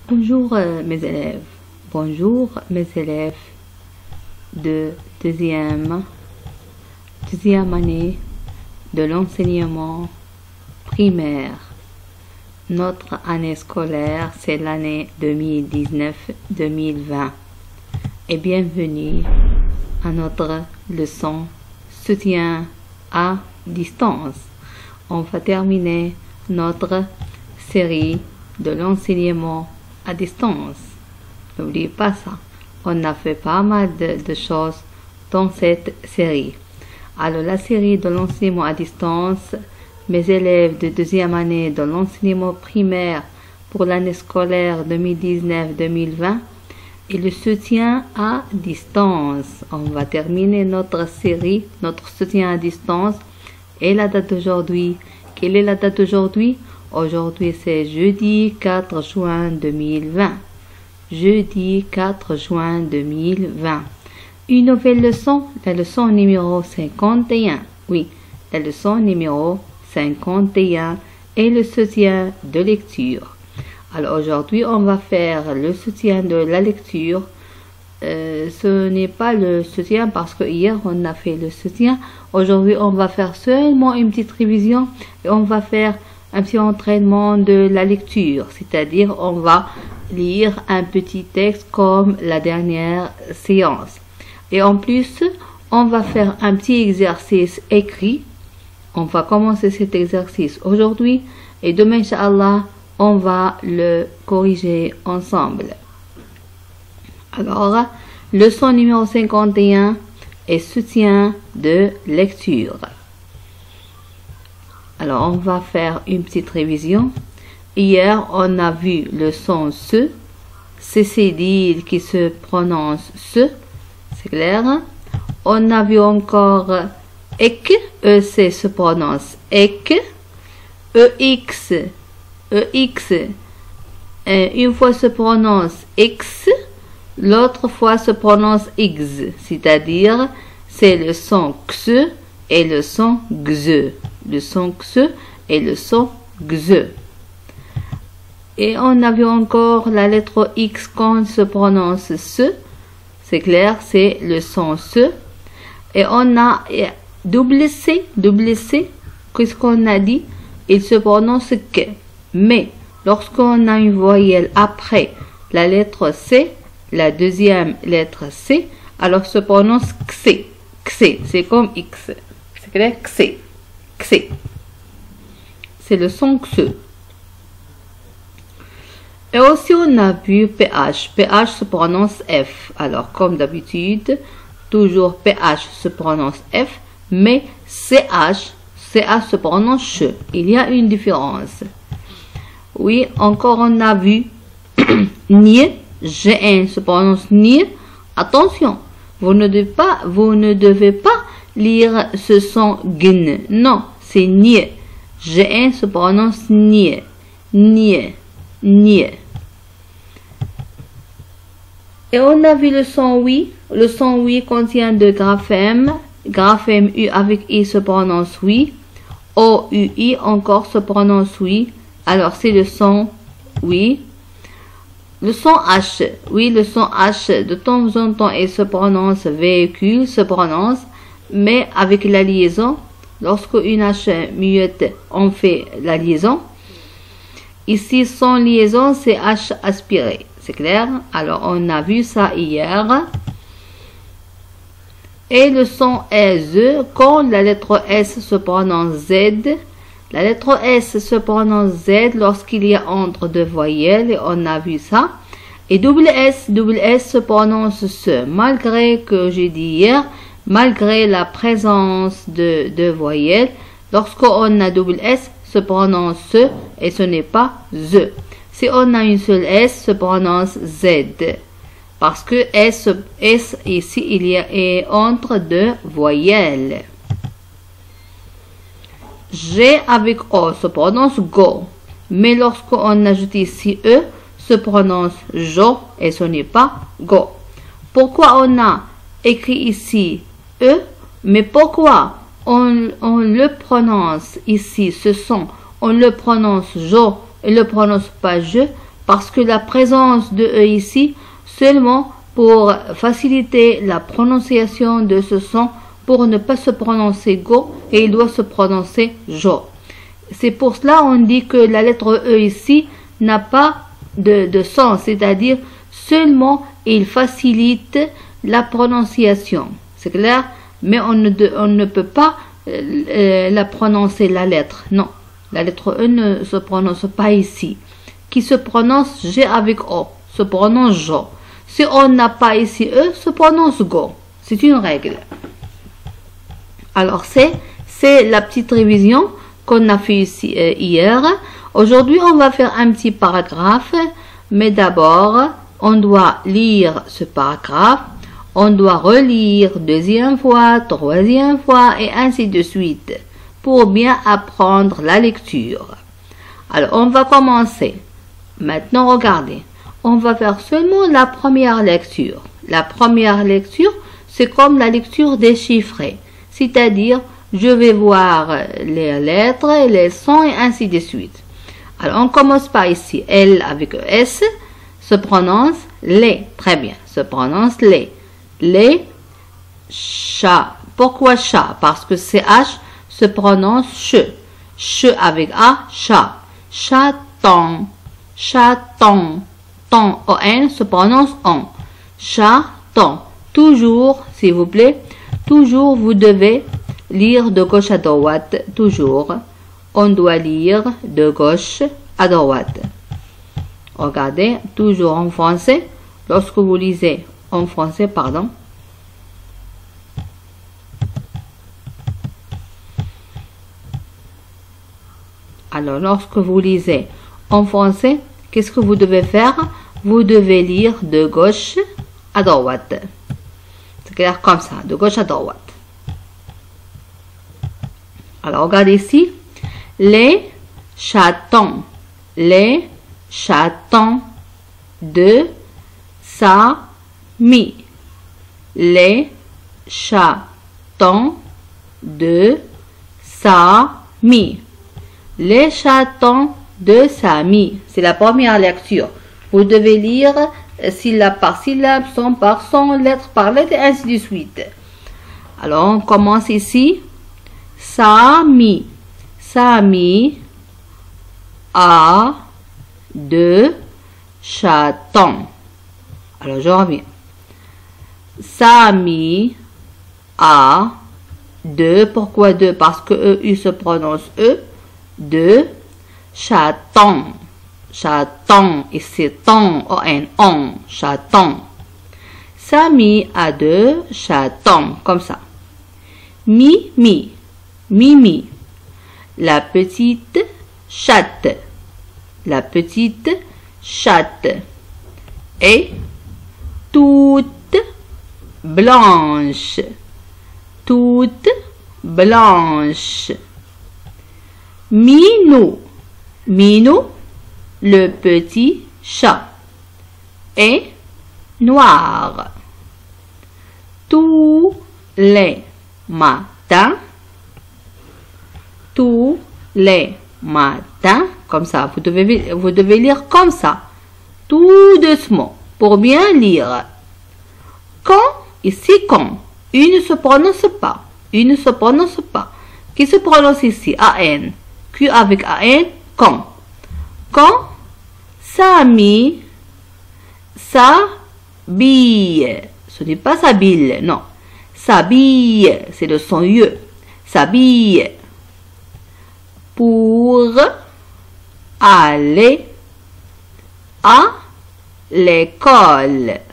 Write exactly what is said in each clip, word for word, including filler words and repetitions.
Bonjour euh, mes élèves, bonjour mes élèves de deuxième, deuxième année de l'enseignement primaire. Notre année scolaire, c'est l'année deux mille dix-neuf deux mille vingt. Et bienvenue à notre leçon soutien à distance. On va terminer notre série de l'enseignement à distance. N'oubliez pas ça. On a fait pas mal de, de choses dans cette série. Alors la série de l'enseignement à distance, mes élèves de deuxième année de l'enseignement primaire pour l'année scolaire deux mille dix-neuf deux mille vingt et le soutien à distance. On va terminer notre série, notre soutien à distance. Et la date d'aujourd'hui, quelle est la date d'aujourd'hui? Aujourd'hui, c'est jeudi quatre juin deux mille vingt. Jeudi quatre juin deux mille vingt. Une nouvelle leçon, la leçon numéro cinquante et un. Oui, la leçon numéro cinquante et un et le soutien de lecture. Alors aujourd'hui, on va faire le soutien de la lecture. Euh, ce n'est pas le soutien parce que hier on a fait le soutien. Aujourd'hui, on va faire seulement une petite révision et on va faire un petit entraînement de la lecture, c'est-à-dire on va lire un petit texte comme la dernière séance. Et en plus, on va faire un petit exercice écrit. On va commencer cet exercice aujourd'hui et demain, Inch'Allah, on va le corriger ensemble. Alors, leçon numéro cinquante et un est soutien de lecture. Alors, on va faire une petite révision. Hier, on a vu le son se. C'est cédille qui se prononce se. C'est clair. On a vu encore ek. E-C se prononce ek. E-X. E-X. Une fois se prononce X. L'autre fois se prononce X. C'est-à-dire, c'est le son X et le son X. Le son X et le son X. Et on a vu encore la lettre X quand se prononce se. C'est clair, c'est le son se. Et on a double C, double C, qu'est-ce qu'on a dit? Il se prononce que. Mais lorsqu'on a une voyelle après la lettre C, la deuxième lettre C, alors se prononce X. X, c'est comme X. C'est clair, X. X. C'est le son X. Et aussi, on a vu P H. P H se prononce F. Alors, comme d'habitude, toujours P H se prononce F, mais C H, C H se prononce CH. Il y a une différence. Oui, encore, on a vu N, G N se prononce N. Attention, vous ne devez pas, vous ne devez pas lire ce son G. Non, c'est N. G N se prononce N. N. N. Et on a vu le son oui. Le son oui contient deux graphèmes. Graphème U avec I se prononce oui. O U I encore se prononce oui. Alors c'est le son oui. Le son H. Oui, le son H, de temps en temps, il se prononce véhicule, se prononce, mais avec la liaison. Lorsque une H muette, on fait la liaison. Ici, sans liaison, c'est H aspiré. C'est clair? Alors, on a vu ça hier. Et le son S, quand la lettre S se prononce Z, la lettre S se prononce Z lorsqu'il y a entre deux voyelles, et on a vu ça. Et double S, double S se prononce se, malgré que j'ai dit hier, malgré la présence de deux voyelles, lorsqu'on a double S, se prononce se, et ce n'est pas Z. Si on a une seule S, se prononce Z. Parce que S, S ici, il y a est entre deux voyelles. G avec O se prononce go. Mais lorsqu'on ajoute ici E, se prononce jo et ce n'est pas go. Pourquoi on a écrit ici E, mais pourquoi on, on le prononce ici, ce son, on le prononce jo et le prononce pas je? parce que la présence de E ici, seulement pour faciliter la prononciation de ce son, pour ne pas se prononcer go, et il doit se prononcer jo. C'est pour cela on dit que la lettre E ici n'a pas de, de sens, c'est-à-dire seulement il facilite la prononciation. C'est clair? Mais on ne, on ne peut pas euh, la prononcer, la lettre. Non, la lettre E ne se prononce pas ici. Qui se prononce G avec O, se prononce Jo. Si on n'a pas ici E, se prononce Go. C'est une règle. Alors c'est c'est la petite révision qu'on a fait ici euh, hier. Aujourd'hui, on va faire un petit paragraphe, mais d'abord, on doit lire ce paragraphe. On doit relire deuxième fois, troisième fois et ainsi de suite pour bien apprendre la lecture. Alors, on va commencer. Maintenant, regardez. On va faire seulement la première lecture. La première lecture, c'est comme la lecture déchiffrée. C'est-à-dire, je vais voir les lettres, les sons et ainsi de suite. Alors, on commence par ici. L avec S se prononce les. Très bien. Se prononce les. Les chats. Pourquoi chat? Parce que C H se prononce che. Che avec A, chat. Chaton. Chaton. Ton, O N se prononce on. Chaton. Toujours, s'il vous plaît, toujours vous devez lire de gauche à droite. Toujours. On doit lire de gauche à droite. Regardez, toujours en français. Lorsque vous lisez en français, pardon. Alors, lorsque vous lisez en français, qu'est-ce que vous devez faire? Vous devez lire de gauche à droite. C'est clair comme ça, de gauche à droite. Alors, regardez ici. Les chatons. Les chatons de sa mi. Les chatons de sa mi. Les chatons de sa mi. C'est la première lecture. Vous devez lire syllabe par syllabe, son par son, lettre par lettre et ainsi de suite. Alors on commence ici. Sa mi. Sa mi a deux chatons. Alors je reviens. Sami a deux. Pourquoi deux? Parce que E, U se prononce E. Deux chatons. Chaton. Et c'est ton. O N. On. Chaton. Sami a deux chatons. Comme ça. Mi, mi. Mimi. La petite chatte. La petite chatte est toute blanche. Toute blanche. Minou. Minou, le petit chat, est noir. Tous les matins, tous les matins, comme ça, vous devez, vous devez lire comme ça, tout doucement, pour bien lire. Quand, ici, quand, U ne se prononce pas, U ne se prononce pas. Qui se prononce ici, A N, Q avec A N, quand. Quand, Sami, s'habille, ce n'est pas s'habille, non, s'habille, c'est le son U, s'habille, pour aller à l'école.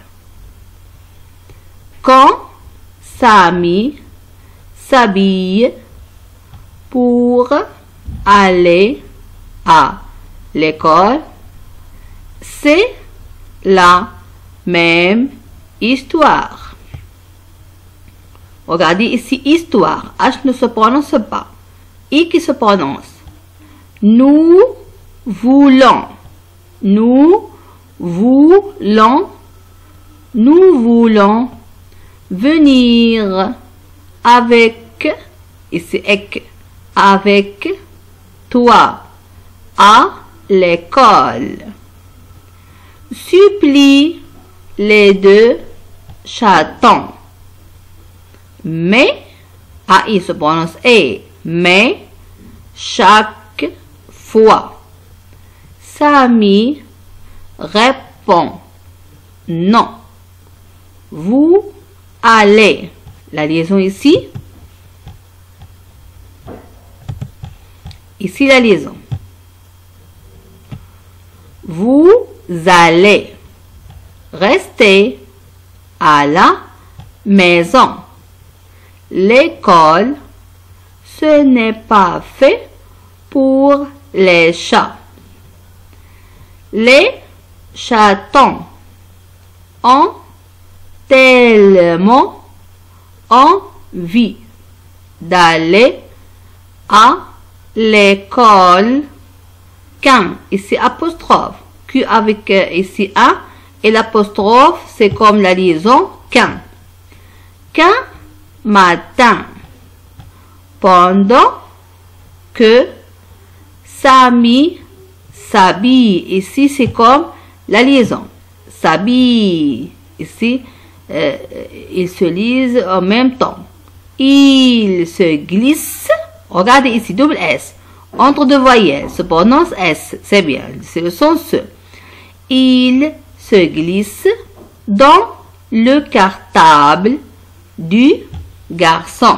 Quand Sami s'habille pour aller à l'école, c'est la même histoire. Regardez ici, histoire. H ne se prononce pas. I qui se prononce. Nous voulons. Nous voulons. Nous voulons venir avec, ici, ek, avec toi à l'école. supplie les deux chatons. Mais, A I se prononce E, mais chaque fois. Samy répond non. Vous allez. La liaison ici. Ici la liaison. Vous allez rester à la maison. L'école, ce n'est pas fait pour les chats. Les chatons ont tellement envie d'aller à l'école qu'un, ici apostrophe, Q avec euh, ici un, et l'apostrophe c'est comme la liaison qu'un. Qu'un matin, pendant que Samy s'habille, ici c'est comme la liaison, s'habille, ici euh, ils se lisent en même temps. Il se glisse, regardez ici, double S, entre deux voyelles, se prononce S, c'est bien, c'est le son se. Il se glisse dans le cartable du garçon.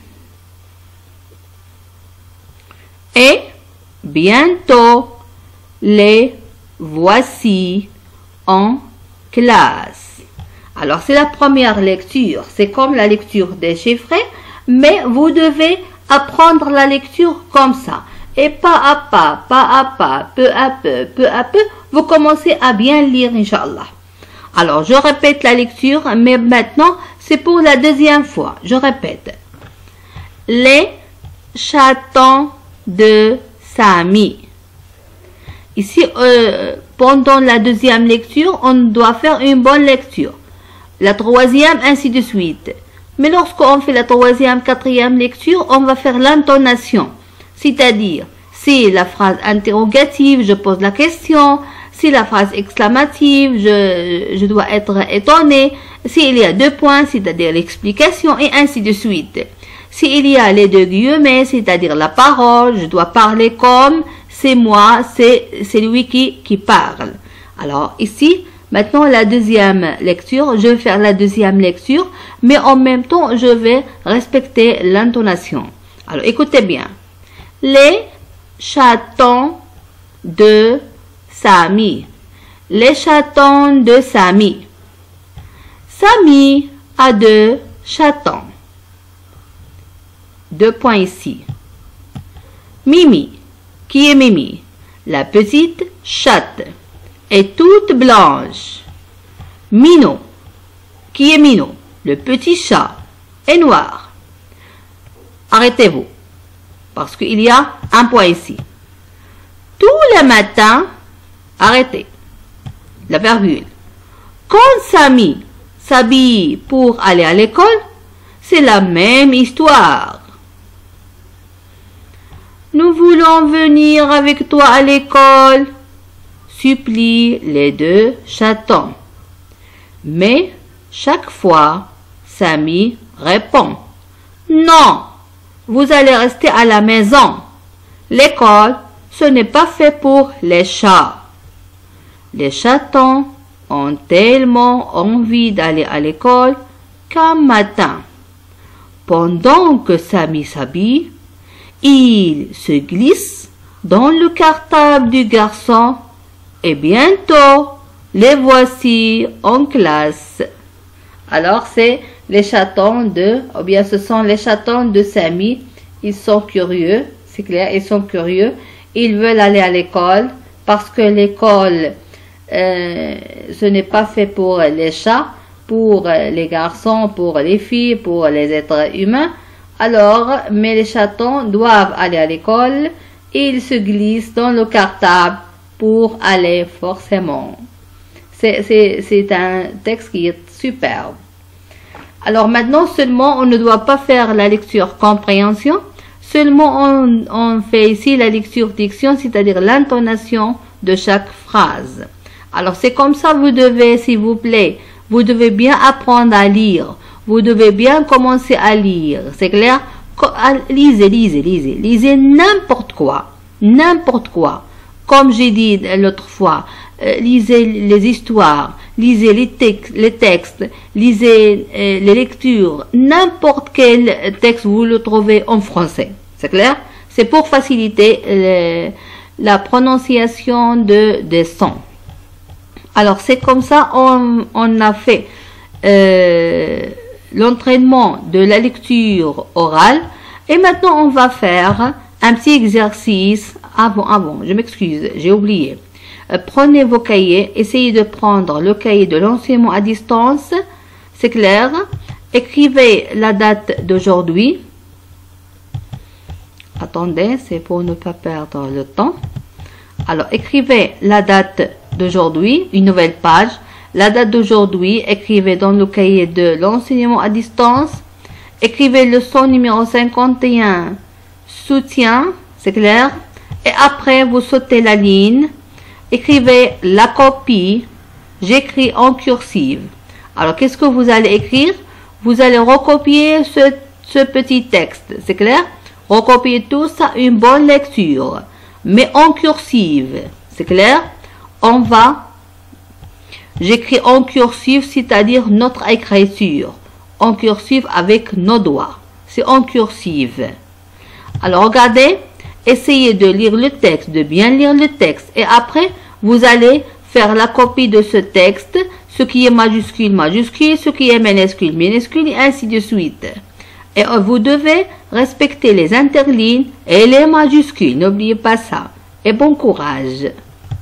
Et bientôt, les voici en classe. Alors, c'est la première lecture. C'est comme la lecture déchiffrée, mais vous devez apprendre la lecture comme ça. Et pas à pas, pas à pas, peu à peu, peu à peu, vous commencez à bien lire, Inch'Allah. Alors, je répète la lecture, mais maintenant, c'est pour la deuxième fois. Je répète. Les chatons de Samy. Ici, euh, pendant la deuxième lecture, on doit faire une bonne lecture. La troisième, ainsi de suite. Mais lorsqu'on fait la troisième, quatrième lecture, on va faire l'intonation. C'est-à-dire, si la phrase interrogative, je pose la question. Si la phrase exclamative, je, je dois être étonné. S'il y a deux points, c'est-à-dire l'explication, et ainsi de suite. S'il y a les deux guillemets, c'est-à-dire la parole, je dois parler comme c'est moi, c'est lui qui, qui parle. Alors ici, maintenant la deuxième lecture, je vais faire la deuxième lecture, mais en même temps, je vais respecter l'intonation. Alors écoutez bien. Les chatons de Samy. Les chatons de Samy. Samy a deux chatons. Deux points ici. Mimi. Qui est Mimi? La petite chatte est toute blanche. Minou. Qui est Minou? Le petit chat est noir. Arrêtez-vous. Parce qu'il y a un point ici. Tous les matins, arrêtez. La virgule. Quand Samy s'habille pour aller à l'école, c'est la même histoire. Nous voulons venir avec toi à l'école, supplient les deux chatons. Mais chaque fois, Samy répond. Non, vous allez rester à la maison. L'école, ce n'est pas fait pour les chats. Les chatons ont tellement envie d'aller à l'école qu'un matin, pendant que Samy s'habille, il se glisse dans le cartable du garçon et bientôt les voici en classe. Alors c'est les chatons de, ou bien ce sont les chatons de Samy. Ils sont curieux, c'est clair, ils sont curieux. Ils veulent aller à l'école parce que l'école, euh, ce n'est pas fait pour les chats, pour les garçons, pour les filles, pour les êtres humains. Alors, mais les chatons doivent aller à l'école. Ils se glissent dans le cartable pour aller forcément. C'est un texte qui est superbe. Alors maintenant, seulement, on ne doit pas faire la lecture compréhension. Seulement, on, on fait ici la lecture diction, c'est-à-dire l'intonation de chaque phrase. Alors c'est comme ça, vous devez, s'il vous plaît, vous devez bien apprendre à lire. Vous devez bien commencer à lire. C'est clair? Lisez, lisez, lisez. Lisez n'importe quoi. N'importe quoi. Comme j'ai dit l'autre fois, euh, lisez les histoires, lisez les, textes, les textes, lisez euh, les lectures. N'importe quel texte, vous le trouvez en français. C'est clair? C'est pour faciliter euh, la prononciation de, des sons. Alors, c'est comme ça on, on a fait euh, l'entraînement de la lecture orale. Et maintenant, on va faire un petit exercice. Avant, avant, je m'excuse, j'ai oublié. Euh, prenez vos cahiers, essayez de prendre le cahier de l'enseignement à distance. C'est clair? Écrivez la date d'aujourd'hui. Attendez, c'est pour ne pas perdre le temps. Alors, écrivez la date d'aujourd'hui, une nouvelle page. La date d'aujourd'hui, écrivez dans le cahier de l'enseignement à distance. Écrivez le son numéro cinquante et un, soutien, c'est clair. Et après, vous sautez la ligne. Écrivez la copie. J'écris en cursive. Alors, qu'est-ce que vous allez écrire? Vous allez recopier ce, ce petit texte, c'est clair? Recopier tout ça, une bonne lecture. Mais en cursive, c'est clair? On va, j'écris en cursive, c'est-à-dire notre écriture. En cursive avec nos doigts. C'est en cursive. Alors, regardez, essayez de lire le texte, de bien lire le texte. Et après, vous allez faire la copie de ce texte, ce qui est majuscule, majuscule, ce qui est minuscule, minuscule, et ainsi de suite. Et vous devez respecter les interlignes et les majuscules. N'oubliez pas ça. Et bon courage.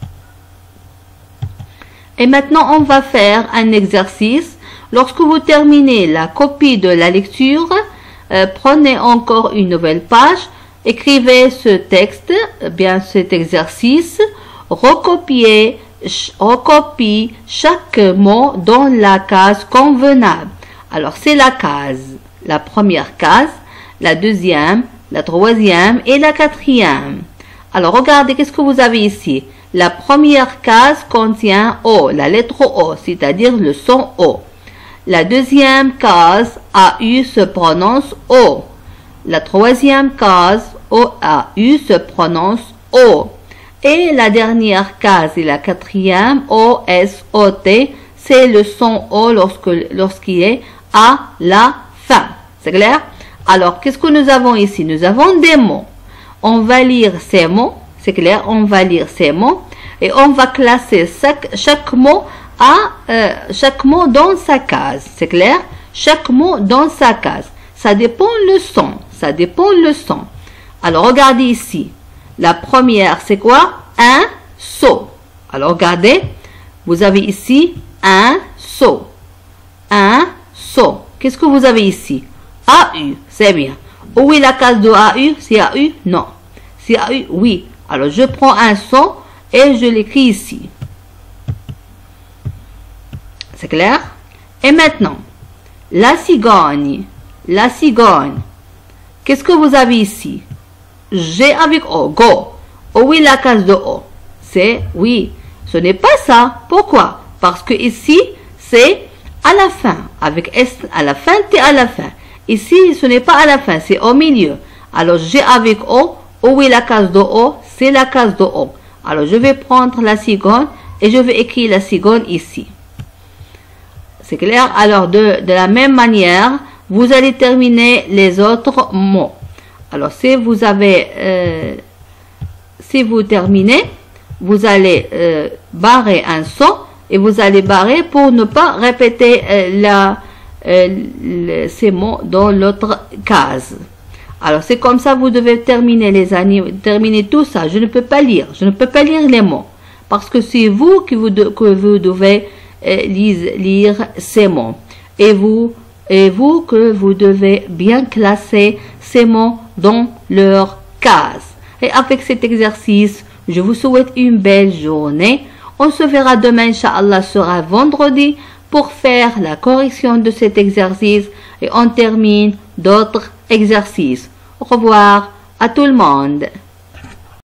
Et maintenant, on va faire un exercice. Lorsque vous terminez la copie de la lecture, euh, prenez encore une nouvelle page, écrivez ce texte, bien cet exercice, recopiez, recopie chaque mot dans la case convenable. Alors, c'est la case. La première case, la deuxième, la troisième et la quatrième. Alors, regardez, qu'est-ce que vous avez ici? La première case contient O, la lettre O, c'est-à-dire le son O. La deuxième case, A U, se prononce O. La troisième case, O A U, se prononce O. Et la dernière case et la quatrième, O S O T, c'est le son O lorsque, lorsqu'il est à la fin. C'est clair? Alors, qu'est-ce que nous avons ici? Nous avons des mots. On va lire ces mots. C'est clair? On va lire ces mots. Et on va classer chaque, chaque mot à, euh, chaque mot dans sa case. C'est clair? Chaque mot dans sa case. Ça dépend le son. Ça dépend le son. Alors, regardez ici. La première, c'est quoi? Un saut. Alors, regardez. Vous avez ici un saut. Un saut. Qu'est-ce que vous avez ici? A U, c'est bien. Où est la case de A U? C'est A U? Non. C'est A U? Oui. Alors, je prends un son et je l'écris ici. C'est clair? Et maintenant, la cigogne. La cigogne. Qu'est-ce que vous avez ici? G avec O. Go. Où est la case de O? C'est oui. Ce n'est pas ça. Pourquoi? Parce que ici, c'est à la fin. Avec S à la fin, T à la fin. Ici, ce n'est pas à la fin, c'est au milieu. Alors, G avec O. Où est la case de O? C'est la case de O. Alors, je vais prendre la cigogne et je vais écrire la cigogne ici. C'est clair? Alors, de, de la même manière, vous allez terminer les autres mots. Alors, si vous avez, euh, si vous terminez, vous allez euh, barrer un son et vous allez barrer pour ne pas répéter euh, la, euh, le, ces mots dans l'autre case. Alors, c'est comme ça, vous devez terminer les années, terminer tout ça. Je ne peux pas lire, je ne peux pas lire les mots. Parce que c'est vous qui vous, de, que vous devez euh, lire, lire ces mots. Et vous, et vous que vous devez bien classer ces mots dans leur case. Et avec cet exercice, je vous souhaite une belle journée. On se verra demain, Inch'Allah, sera vendredi pour faire la correction de cet exercice et on termine d'autres exercices. Au revoir à tout le monde.